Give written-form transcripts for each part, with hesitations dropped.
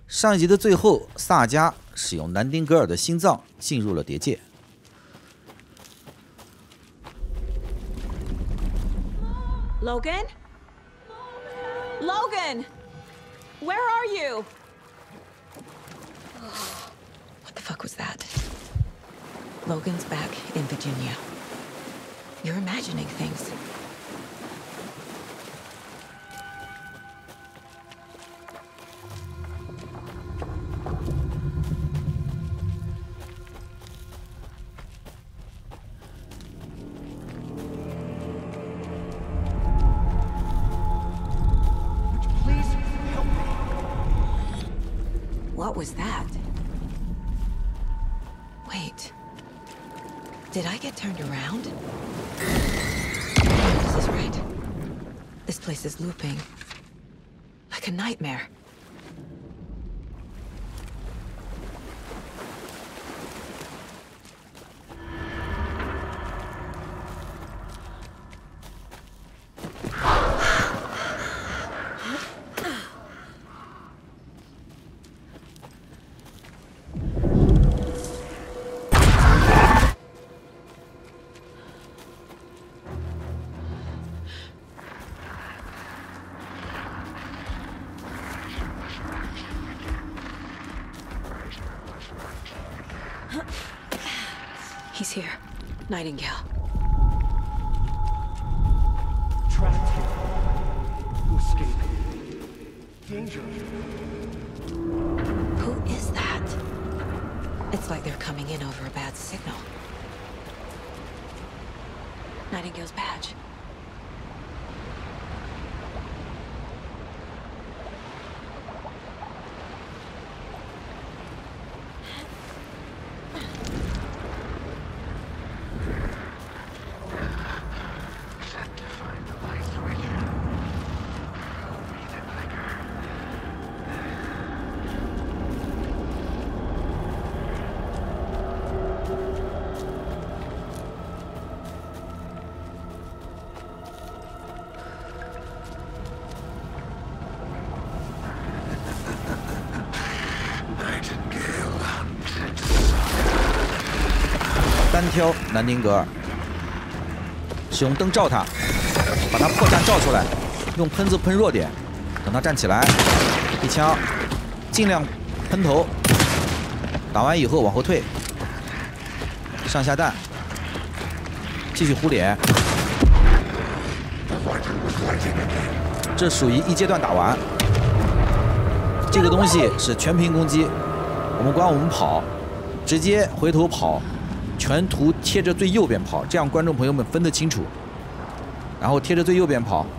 上一集的最后，萨迦使用南丁格尔的心脏进入了结界。 Logan? Logan! Where are you? What the fuck was that? Logan's back in Virginia. You're imagining things. What was that? Wait. Did I get turned around? This is right. This place is looping. Like a nightmare. He's here. Nightingale. Trapped here. To escape. Danger. Who is that? It's like they're coming in over a bad signal. Nightingale's badge. 单挑南丁格尔，使用灯照他，把他破绽照出来，用喷子喷弱点，等他站起来，一枪，尽量喷头，打完以后往后退，上下弹，继续呼脸，这属于一阶段打完。这个东西是全屏攻击，我们管我们跑，直接回头跑。全图贴着最右边跑，这样观众朋友们分得清楚。然后贴着最右边跑，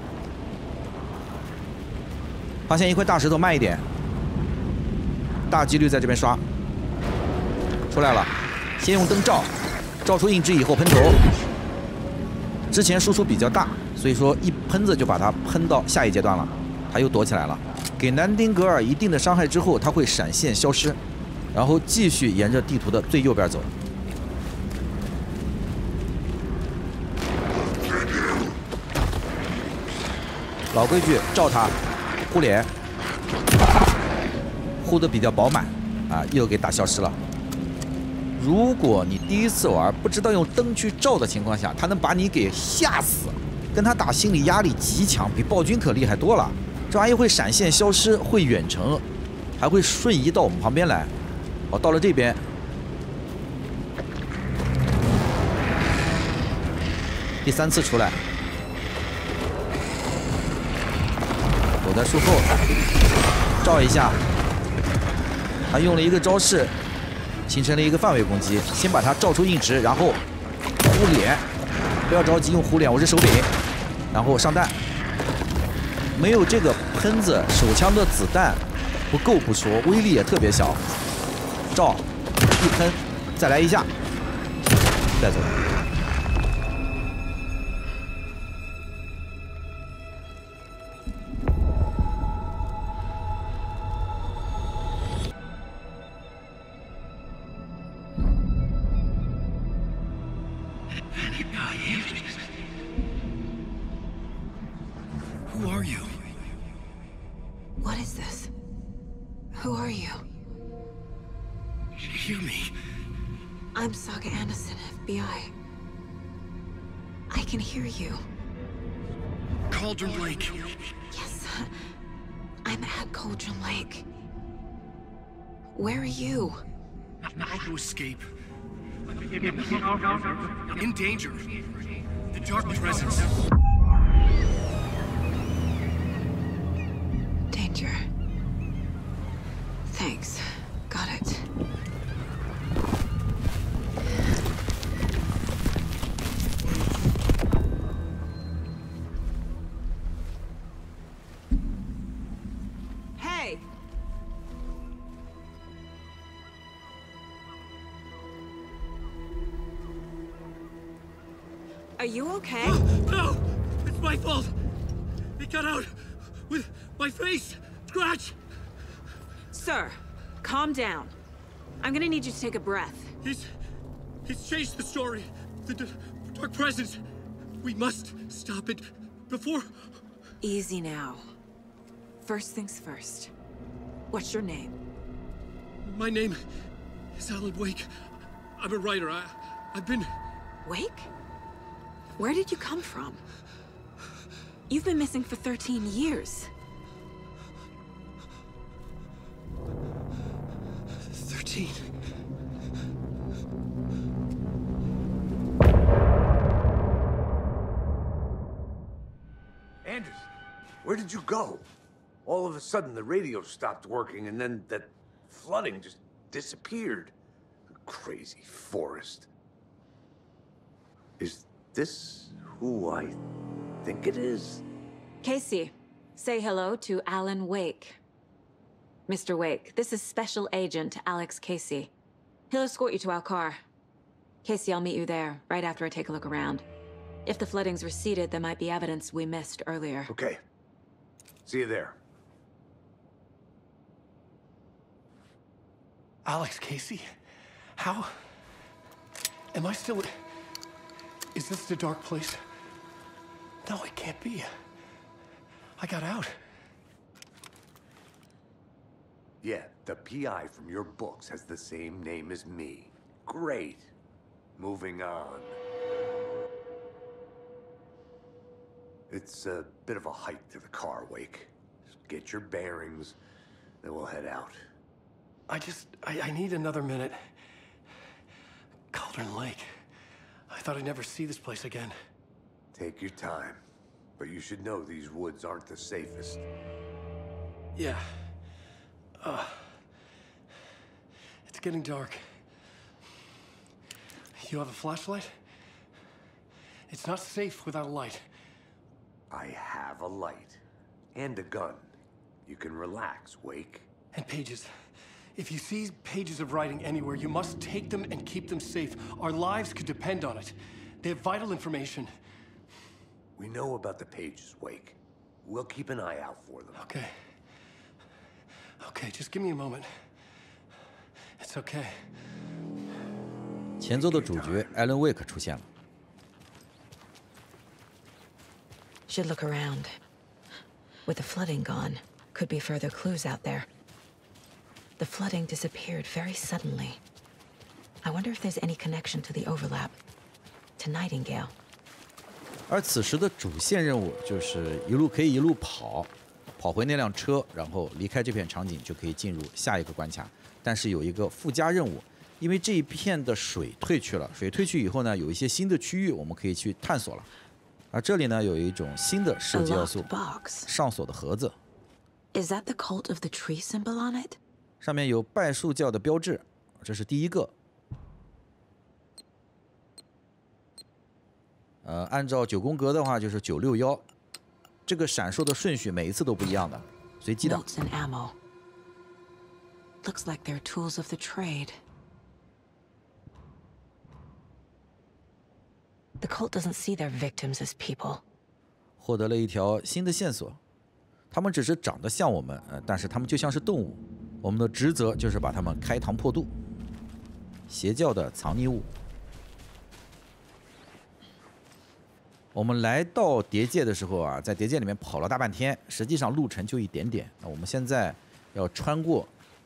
发现一块大石头慢一点，大几率在这边刷。出来了，先用灯照，照出硬直以后喷头。之前输出比较大，所以说一喷子就把它喷到下一阶段了，他又躲起来了。给南丁格尔一定的伤害之后，他会闪现消失，然后继续沿着地图的最右边走。老规矩，照他，护脸，护得比较饱满，啊，又给打消失了。如果你第一次玩不知道用灯去照的情况下，他能把你给吓死，跟他打心理压力极强，比暴君可厉害多了。这玩意会闪现消失，会远程，还会瞬移到我们旁边来。哦，到了这边，第3次出来。躲在树后，照一下。他用了一个招式，形成了一个范围攻击。先把它照出硬直，然后护脸，不要着急用护脸，我是手柄，然后上弹。没有这个喷子，手枪的子弹不够不说，威力也特别小。照，一喷，再来一下，再走。 What is this? Who are you? Hear me. I'm Saga Anderson, FBI. I can hear you. Cauldron Lake. Yes, I'm at Cauldron Lake. Where are you? How to escape. In danger. The dark presence. Danger. Thanks. Got it. Hey! Are you okay? No! It's my fault! It got out with my face! Scratch! Sir, calm down. I'm gonna need you to take a breath. He's changed the story. The dark presence. We must stop it before... Easy now. First things first. What's your name? My name is Alan Wake. I'm a writer. I've been... Wake? Where did you come from? You've been missing for 13 years. 13. Anderson, where did you go? All of a sudden, the radio stopped working, and then that flooding just disappeared. Crazy forest. Is this who I think it is? Casey, say hello to Alan Wake. Mr. Wake, this is Special Agent Alex Casey. He'll escort you to our car. Casey, I'll meet you there, right after I take a look around. If the flooding's receded, there might be evidence we missed earlier. Okay. See you there. Alex Casey? How? Am I still... Is this the dark place? No, it can't be. I got out. Yeah, the PI from your books has the same name as me. Great. Moving on. It's a bit of a hike to the car, Wake. Just get your bearings, then we'll head out. I need another minute. Cauldron Lake. I thought I'd never see this place again. Take your time. But you should know these woods aren't the safest. Yeah. It's getting dark. You have a flashlight? It's not safe without a light. I have a light. And a gun. You can relax, Wake. And pages. If you see pages of writing anywhere, you must take them and keep them safe. Our lives could depend on it. They have vital information. We know about the pages, Wake. We'll keep an eye out for them. Okay. Okay, just give me a moment. It's okay. 前奏的主角 Alan Wake 出现了。 Should look around. With the flooding gone, could be further clues out there. The flooding disappeared very suddenly. I wonder if there's any connection to the overlap. To Nightingale. 而此时的主线任务就是可以一路跑回那辆车，然后离开这片场景，就可以进入下一个关卡。但是有一个附加任务，因为这一片的水退去了，水退去以后呢，有一些新的区域我们可以去探索了。而这里呢，有一种新的设计要素 box. 上锁的盒子。 Is that the cult of the tree symbol on it? 上面有拜树教的标志，这是第一个。按照9宫格的话就是961，这个闪烁的顺序每一次都不一样的，随机的。 Notes and ammo. Looks like they're tools of the trade. The cult doesn't see their victims as people. 获得了一条新的线索，他们只是长得像我们，但是他们就像是动物。我们的职责就是把他们开膛破肚。邪教的藏匿物。我们来到叠界的时候啊，在叠界里面跑了大半天，实际上路程就一点点。那我们现在要穿过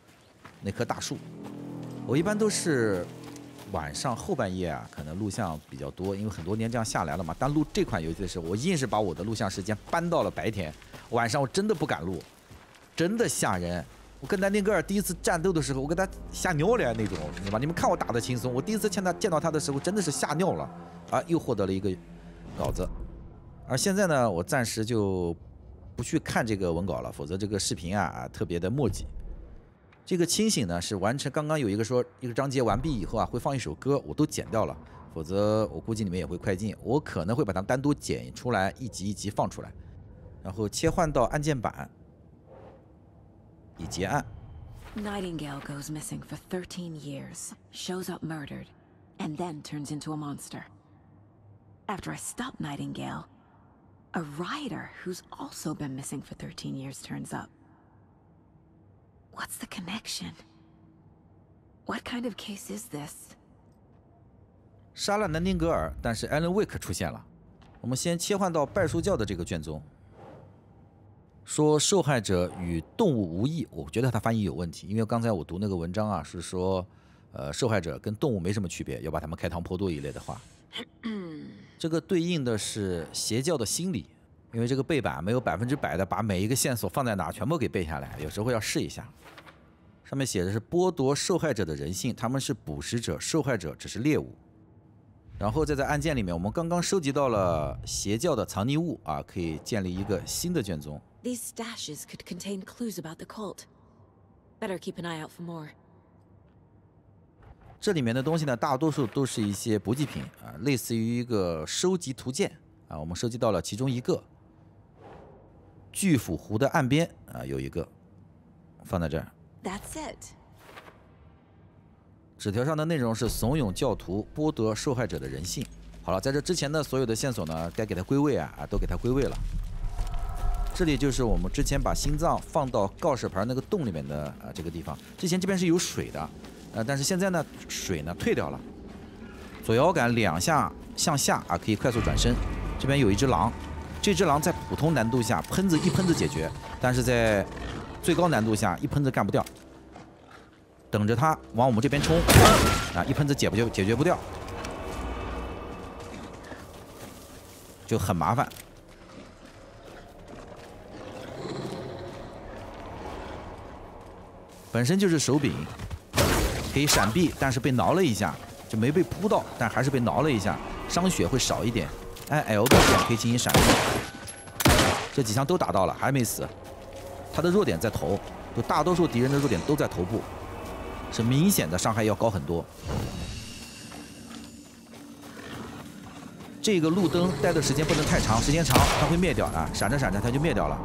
那棵大树。我一般都是晚上后半夜啊，可能录像比较多，因为很多年这样下来了嘛。但录这款游戏的时候，我硬是把我的录像时间搬到了白天，晚上我真的不敢录，真的吓人。我跟南丁格尔第一次战斗的时候，我给他吓尿了那种，你知道吧？你们看我打的轻松，我第一次见到他的时候，真的是吓尿了啊！又获得了一个稿子。而现在呢，我暂时就不去看这个文稿了，否则这个视频啊特别的墨迹。这个清醒呢是完成，刚刚有一个说一个章节完毕以后啊会放一首歌，我都剪掉了，否则我估计你们也会快进。我可能会把它们单独剪出来，一集一集放出来，然后切换到按键板以结案。 Nightingale goes missing for 13 years, shows up murdered, and then turns into a monster. After I stop Nightingale, a rider who's also been missing for 13 years turns up. What's the connection? What kind of case is this? 杀了南丁格尔，但是 Alan Wake 出现了。我们先切换到拜树教的这个卷宗，说受害者与动物无异。我觉得他翻译有问题，因为刚才我读那个文章啊，是说，受害者跟动物没什么区别，要把他们开膛破肚一类的话。这个对应的是邪教的心理，因为这个背板没有100%的把每一个线索放在哪全部给背下来，有时候要试一下。上面写的是剥夺受害者的人性，他们是捕食者，受害者只是猎物。然后再在案件里面，我们刚刚收集到了邪教的藏匿物啊，可以建立一个新的卷宗。 These stashes could contain clues about the cult. Better keep an eye out for more. 这里面的东西呢，大多数都是一些补给品啊，类似于一个收集图鉴啊。我们收集到了其中一个，巨斧湖的岸边啊有一个，放在这儿。 That's it. 纸条上的内容是怂恿教徒剥夺受害者的人性。好了，在这之前的所有的线索呢，该给它归位啊，都给它归位了。这里就是我们之前把心脏放到告示牌那个洞里面的这个地方。之前这边是有水的，但是现在呢，水呢退掉了。左摇杆2下向下啊，可以快速转身。这边有一只狼，这只狼在普通难度下一喷子解决，但是在最高难度下一喷子干不掉。等着它往我们这边冲啊！一喷子解决不掉，就很麻烦。本身就是手柄，可以闪避，但是被挠了一下，就没被扑到，但还是被挠了一下，伤血会少一点。按 LB 键可以进行闪避。这几枪都打到了，还没死。他的弱点在头，就大多数敌人的弱点都在头部。是明显的伤害要高很多。这个路灯待的时间不能太长，时间长它会灭掉啊，闪着闪着它就灭掉了。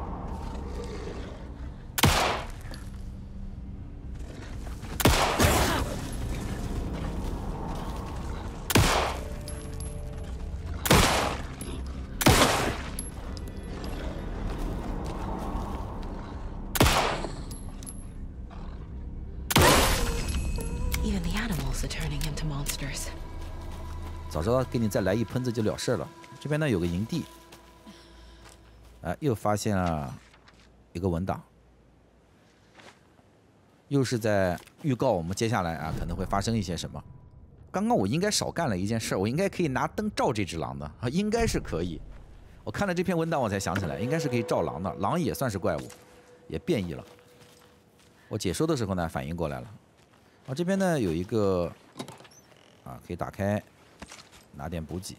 早知道给你再来一喷子就了事了。这边呢有个营地，又发现了一个文档，又是在预告我们接下来可能会发生一些什么。刚刚我应该少干了一件事，我应该可以拿灯照这只狼的应该是可以。我看了这篇文档我才想起来，应该是可以照狼的，狼也算是怪物，也变异了。我解说的时候呢反应过来了。这边呢有一个可以打开。拿点补给，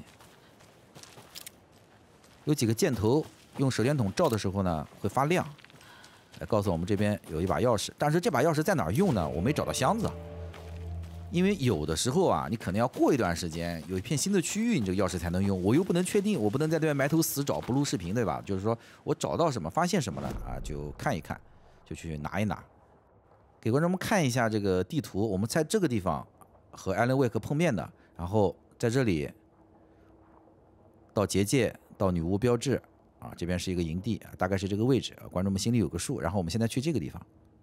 有几个箭头，用手电筒照的时候呢会发亮，来告诉我们这边有一把钥匙。但是这把钥匙在哪儿用呢？我没找到箱子，因为有的时候你可能要过一段时间，有一片新的区域，你这个钥匙才能用。我又不能确定，我不能在这边埋头死找不录视频，对吧？就是说我找到什么，发现什么了就看一看，就去拿一拿。给观众们看一下这个地图，我们在这个地方和 Alan Wake 碰面的，然后。在这里到结界到女巫标志这边是一个营地大概是这个位置观众们心里有个数。然后我们现在去这个地方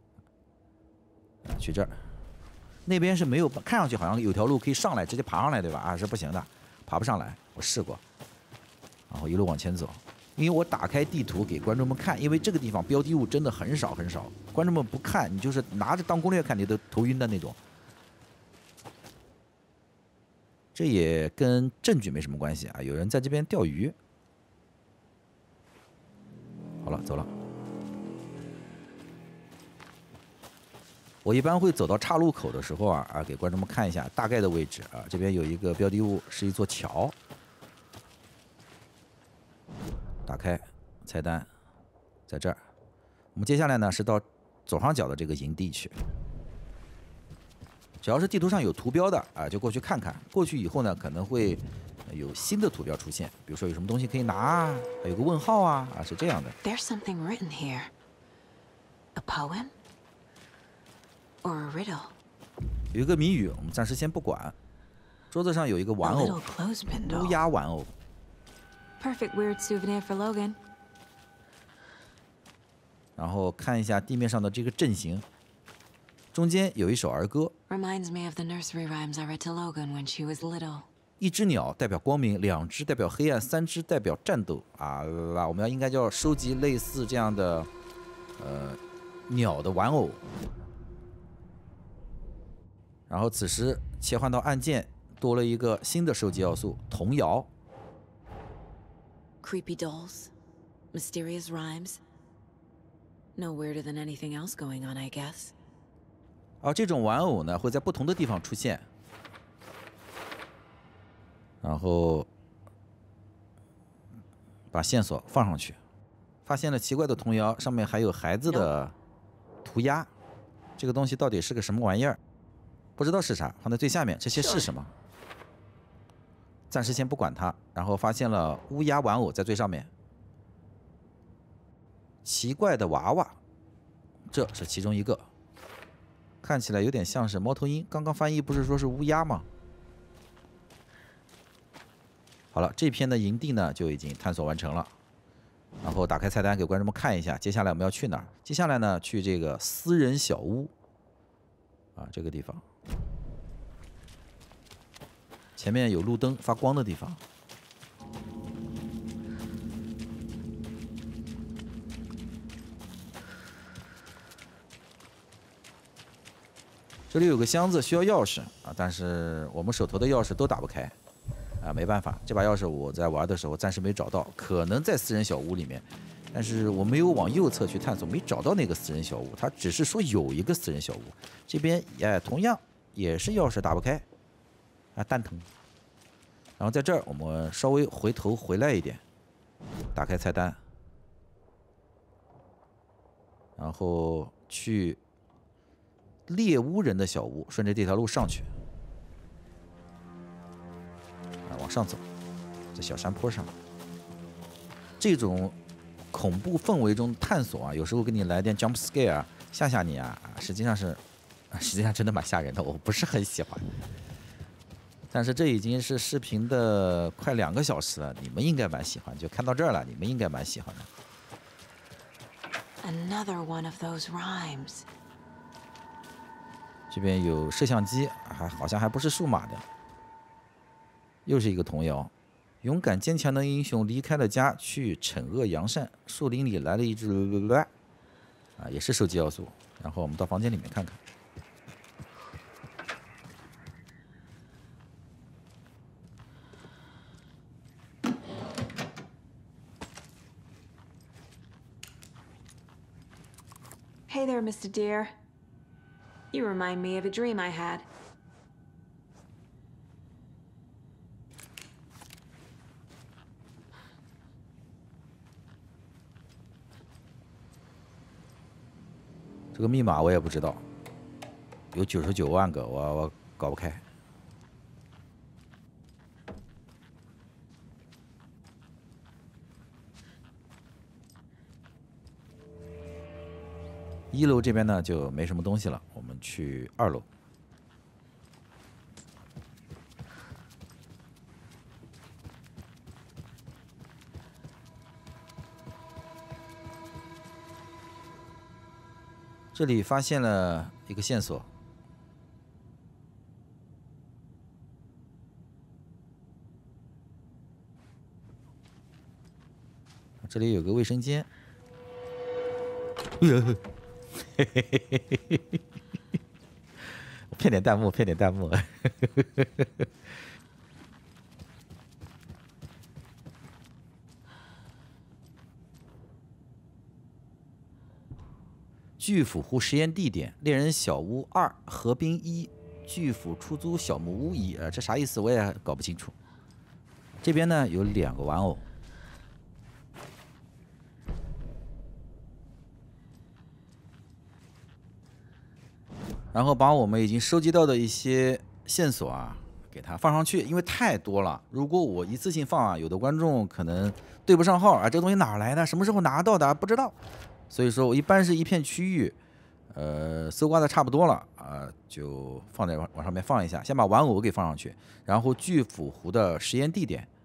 去这儿，那边是没有，看上去好像有条路可以上来直接爬上来，对吧？是不行的，爬不上来，我试过。然后一路往前走， 因为我打开地图给观众们看，因为这个地方标的物真的很少很少，观众们不看，你就是拿着当攻略看，你都头晕的那种。这也跟证据没什么关系啊，有人在这边钓鱼。好了，走了。我一般会走到岔路口的时候啊，给观众们看一下大概的位置啊。这边有一个标的物，是一座桥。打开菜单，在这儿。我们接下来呢是到左上角的这个营地去。只要是地图上有图标的啊，就过去看看。过去以后呢，可能会有新的图标出现，比如说有什么东西可以拿啊，还有个问号啊，是这样的。 There's something written here. A poem? Or a riddle? 有一个谜语，我们暂时先不管。桌子上有一个玩 A 偶 little， clothespin 乌 doll. 鸦玩偶。 Perfect weird souvenir for Logan. 然后看一下地面上的这个阵型，中间有一首儿歌， Reminds me of the nursery rhymes I read to Logan when she was little. 一只鸟代表光明，两只代表黑暗，三只代表战斗啊！我们应该叫收集类似这样的鸟的玩偶。然后此时切换到按键，多了一个新的收集要素——童谣。 Creepy dolls. Mysterious rhymes. No weirder than anything else going on, I guess. 而这种玩偶呢，会在不同的地方出现。然后把线索放上去，发现了奇怪的童谣，上面还有孩子的涂鸦。这个东西到底是个什么玩意儿？不知道是啥，放在最下面。这些是什么？暂时先不管它。然后发现了乌鸦玩偶在最上面。奇怪的娃娃，这是其中一个。看起来有点像是猫头鹰。刚刚翻译不是说是乌鸦吗？好了，这篇的营地呢就已经探索完成了。然后打开菜单给观众们看一下，接下来我们要去哪儿？接下来呢，去这个私人小屋啊，这个地方，前面有路灯发光的地方。这里有个箱子需要钥匙啊，但是我们手头的钥匙都打不开。啊，没办法，这把钥匙我在玩的时候暂时没找到，可能在私人小屋里面，但是我没有往右侧去探索，没找到那个私人小屋。它只是说有一个私人小屋，这边同样也是钥匙打不开，啊，蛋疼。然后在这儿我们稍微回头回来一点，打开菜单，然后去猎巫人的小屋，顺着这条路上去。往上走，在小山坡上，这种恐怖氛围中探索啊，有时候给你来点 jump scare 吓吓你啊，实际上真的蛮吓人的，我不是很喜欢。但是这已经是视频的快2个小时了，你们应该蛮喜欢，就看到这儿了，你们应该蛮喜欢的。 Another one of those rhymes. 这边有摄像机，好像还不是数码的。又是一个童谣，勇敢坚强的英雄离开了家，去惩恶扬善。树林里来了一只啊，也是收集要素。然后我们到房间里面看看。 Hey there, Mr. Deer. You remind me of a dream I had. 这个密码我也不知道，有99万个，我搞不开。1楼这边呢就没什么东西了，我们去2楼。这里发现了一个线索， 这里有个卫生间。我骗点弹幕，骗点弹幕。巨斧湖实验地点：猎人小屋2，河滨1，巨斧出租小木屋1。这啥意思我也搞不清楚。这边呢有2个玩偶。然后把我们已经收集到的一些线索啊，给它放上去，因为太多了。如果我一次性放啊，有的观众可能对不上号啊，这个东西哪来的，什么时候拿到的，不知道。所以说我一般是一片区域，搜刮的差不多了啊，就放在往上面放一下，先把玩偶给放上去，然后巨斧湖的实验地点，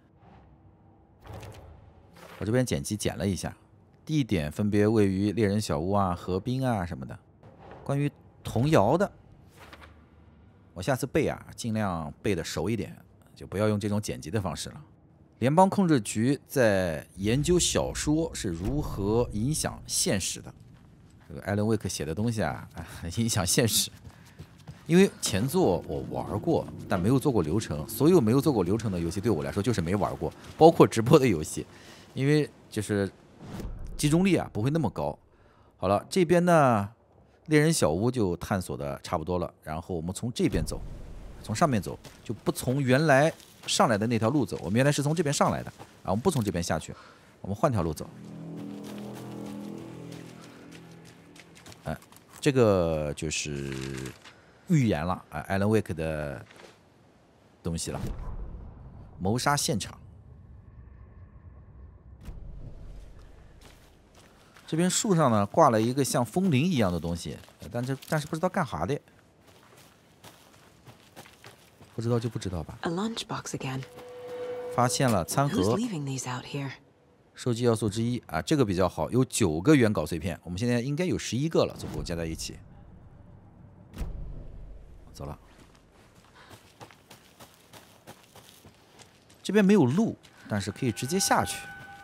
我这边剪辑剪了一下，地点分别位于猎人小屋啊、河滨啊什么的。关于童谣的，我下次背啊，尽量背的熟一点，就不要用这种剪辑的方式了。联邦控制局在研究小说是如何影响现实的。这个艾伦·威克写的东西啊，影响现实。因为前作我玩过，但没有做过流程。所有没有做过流程的游戏对我来说就是没玩过，包括直播的游戏，因为就是集中力啊不会那么高。好了，这边呢，猎人小屋就探索的差不多了，然后我们从这边走，从上面走，就不从原来上来的那条路走。我们原来是从这边上来的，啊，我们不从这边下去，我们换条路走。这个就是预言了啊，艾伦·威克的东西了，谋杀现场。这边树上呢挂了一个像风铃一样的东西，但是不知道干啥的，不知道就不知道吧。 A lunchbox again. 发现了餐 Who's 盒， leaving these out here? 收集要素之一啊，这个比较好，有9个原稿碎片，我们现在应该有11个了，总共加在一起。走了，这边没有路，但是可以直接下去。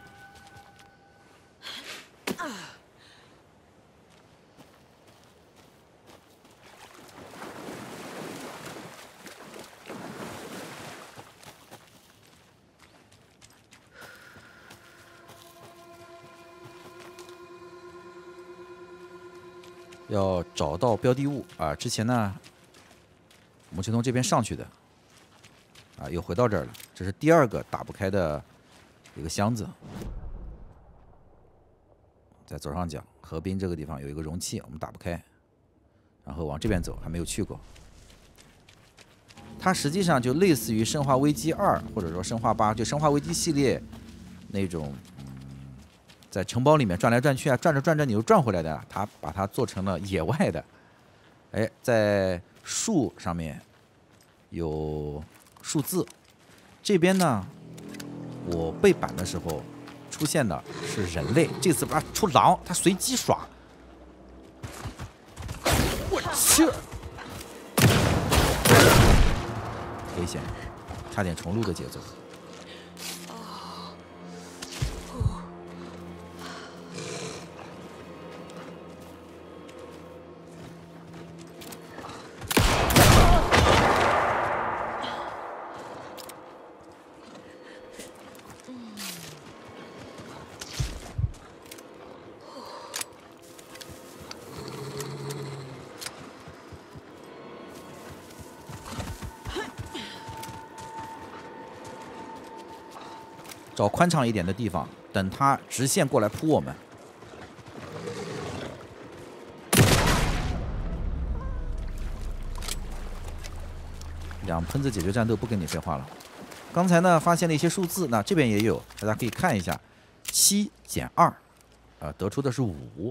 要找到标的物啊！之前呢，我们是从这边上去的，啊，又回到这儿了。这是第2个打不开的一个箱子，在左上角河滨这个地方有一个容器，我们打不开，然后往这边走，还没有去过。它实际上就类似于《生化危机2》或者说《生化8》，就《生化危机》系列那种。在城堡里面转来转去啊，转着转着你又转回来的，它把它做成了野外的。哎，在树上面有数字。这边呢，我背板的时候出现的是人类，这次把它出狼，它随机耍。我去，危险，差点重录的节奏。找宽敞一点的地方，等他直线过来扑我们。2喷子解决战斗，不跟你废话了。刚才呢发现了一些数字，那这边也有，大家可以看一下，7减2，得出的是5，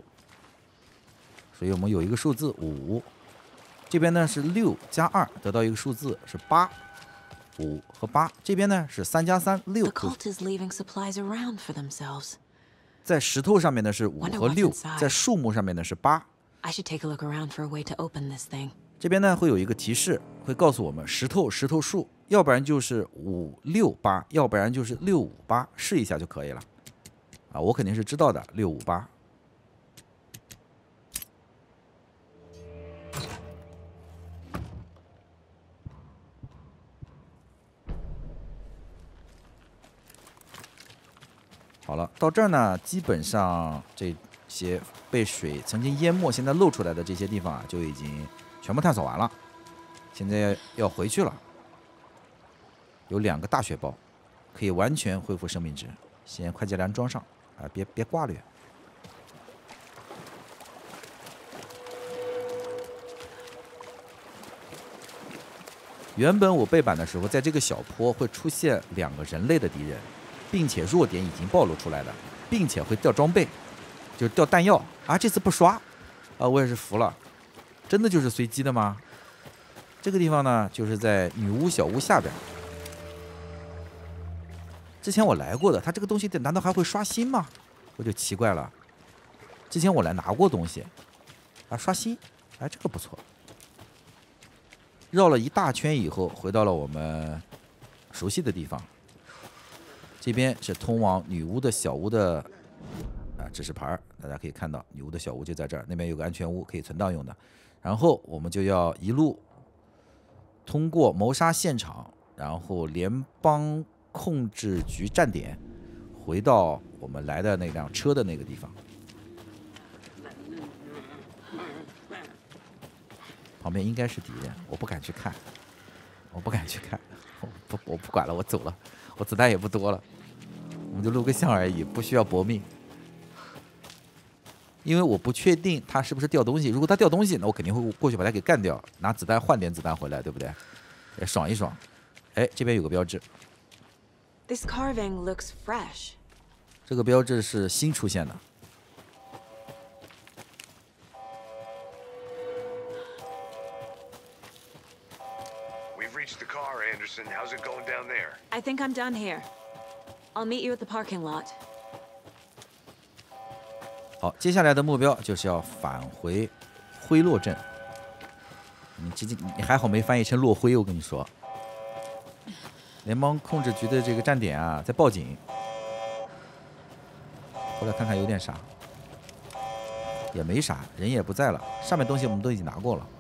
所以我们有一个数字5。这边呢是6加2，得到一个数字是8。5和8，这边呢是3加3 The 6。 cult is leaving supplies around for themselves. 在石头上面的是5和6，在树木上面的是8。 I should take a look around for a way to open this thing. 这边呢会有一个提示，会告诉我们石头、石头树，要不然就是568，要不然就是658，试一下就可以了。 啊，我肯定是知道的，658。好了，到这儿呢，基本上这些被水曾经淹没、现在露出来的这些地方啊，就已经全部探索完了。现在要回去了。有2个大血包，可以完全恢复生命值。先快捷栏装上啊，别挂略。原本我背板的时候，在这个小坡会出现2个人类的敌人，并且弱点已经暴露出来了，并且会掉装备，就是掉弹药啊。这次不刷啊，我也是服了，真的就是随机的吗？这个地方呢，就是在女巫小屋下边。之前我来过的，它这个东西难道还会刷新吗？我就奇怪了。之前我来拿过东西，啊，刷新，哎，这个不错。绕了一大圈以后，回到了我们熟悉的地方。这边是通往女巫的小屋的指示牌，大家可以看到女巫的小屋就在这儿，那边有个安全屋可以存档用的。然后我们就要一路通过谋杀现场，然后联邦控制局站点，回到我们来的那辆车的那个地方。旁边应该是敌人，我不敢去看，我不管了，我走了，我子弹也不多了，我们就录个像而已，不需要搏命。因为我不确定他是不是掉东西，如果他掉东西，那我肯定会过去把他给干掉，拿子弹换点子弹回来，对不对？爽一爽。哎，这边有个标志。 This carving looks fresh. 这个标志是新出现的。 We've reached the car, Anderson. How's it going down there? I think I'm done here. I'll meet you at the parking lot. 好，接下来的目标就是要返回灰洛镇。你还好没翻译成落灰，我跟你说。联邦控制局的这个站点啊，在报警。过来看看有点啥，也没啥，人也不在了。上面东西我们都已经拿过了，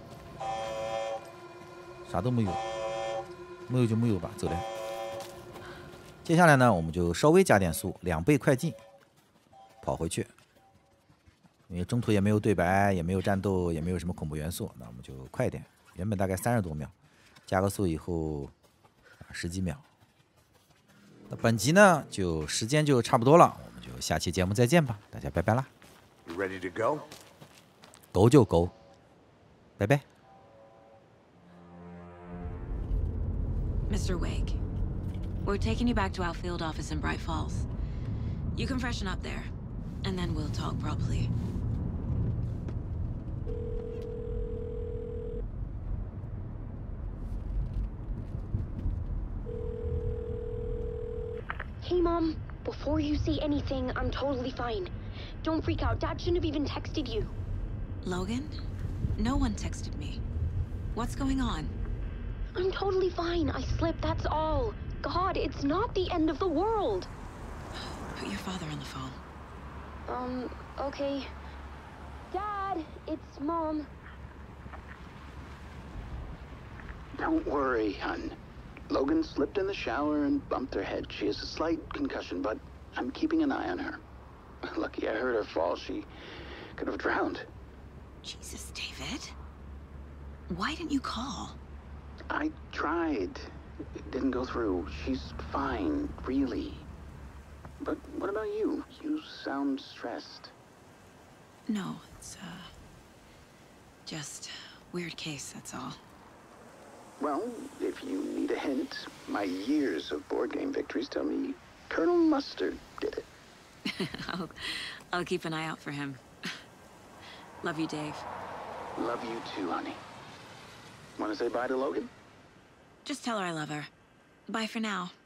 啥都没有，没有就没有吧，走了。接下来呢，我们就稍微加点速，2倍快进，跑回去。因为中途也没有对白，也没有战斗，也没有什么恐怖元素，那我们就快一点。原本大概30多秒，加个速以后10几秒。那本集呢，就时间就差不多了，我们就下期节目再见吧，大家拜拜啦。 You ready to go? go 就 go， 拜拜。 Mr. Wake, we're taking you back to our field office in Bright Falls. You can freshen up there, and then we'll talk properly. Hey, Mom. Before you say anything, I'm totally fine. Don't freak out. Dad shouldn't have even texted you. Logan? No one texted me. What's going on? I'm totally fine. I slipped, that's all. God, it's not the end of the world. Put your father on the phone. Okay. Dad, it's Mom. Don't worry, hun. Logan slipped in the shower and bumped her head. She has a slight concussion, but I'm keeping an eye on her. Lucky I heard her fall. She could have drowned. Jesus, David. Why didn't you call? I tried. It didn't go through. She's fine, really. But what about you? You sound stressed. No, it's, just weird case, that's all. Well, if you need a hint, my years of board game victories tell me Colonel Mustard did it. I'll keep an eye out for him. Love you, Dave. Love you too, honey. Want to say bye to Logan? Just tell her I love her. Bye for now.